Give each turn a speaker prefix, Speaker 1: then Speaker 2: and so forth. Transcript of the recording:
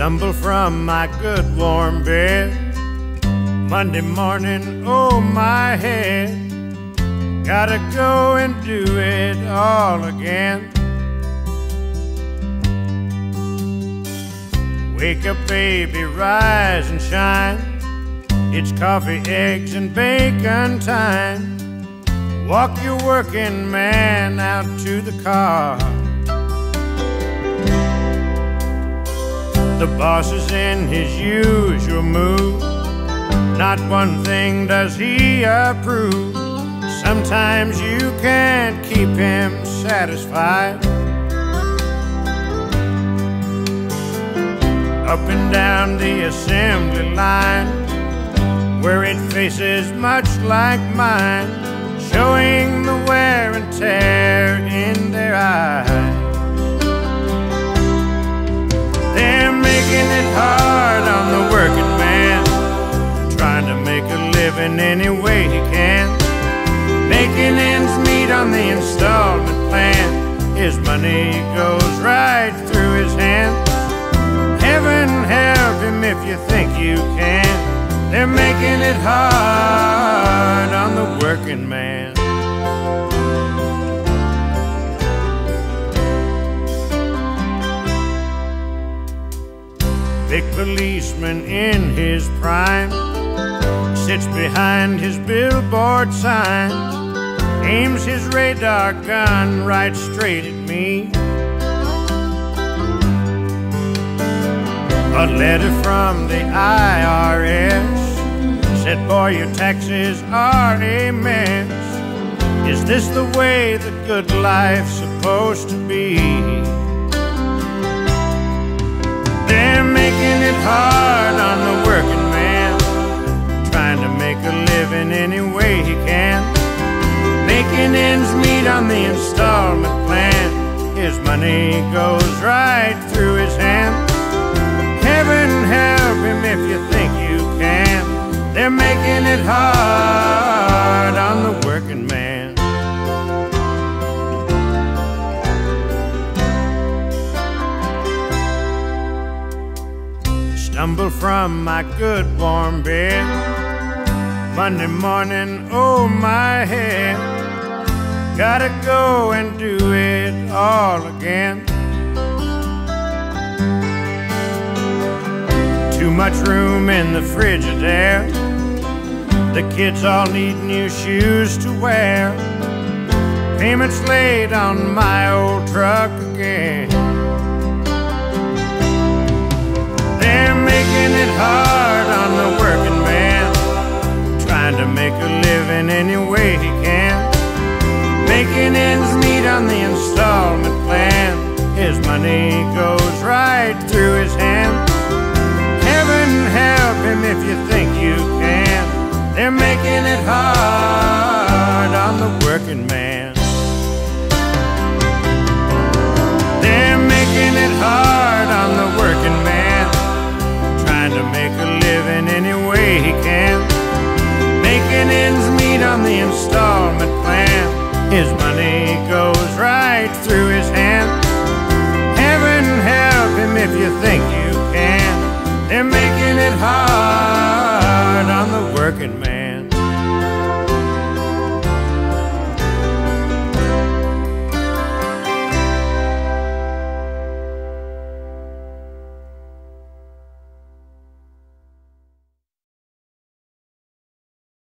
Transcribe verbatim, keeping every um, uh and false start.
Speaker 1: Stumble from my good warm bed Monday morning, oh my head, gotta go and do it all again. Wake up baby, rise and shine, it's coffee, eggs and bacon time. Walk your working man out to the car. The boss is in his usual mood, not one thing does he approve. Sometimes you can't keep him satisfied. Up and down the assembly line, where it faces much like mine, showing the wear and tear in their eyes. They're making it hard on the working man, trying to make a living any way he can, making ends meet on the installment plan. His money goes right through his hands. Heaven help him if you think you can. They're making it hard on the working man. Big policeman in his prime sits behind his billboard sign, aims his radar gun right straight at me. A letter from the I R S said, boy, your taxes are a mess. Is this the way the good life's supposed to be? They're making it hard on the working man, trying to make a living any way he can, making ends meet on the installment plan. His money goes right through his hands. Heaven help him if you think you can. They're making it hard on the working man. Stumble from my good warm bed Monday morning, oh my head, gotta go and do it all again. Too much room in the Frigidaire, the kids all need new shoes to wear, payments laid on my old truck again. They're making it hard on the working man, trying to make a living any way he can, making ends meet on the installment plan. His money goes right through his hands. Heaven help him if you think you can. They're making it hard on the working man. They're making it hard on the working man, trying to make a living any way he can, making ends meet on the installment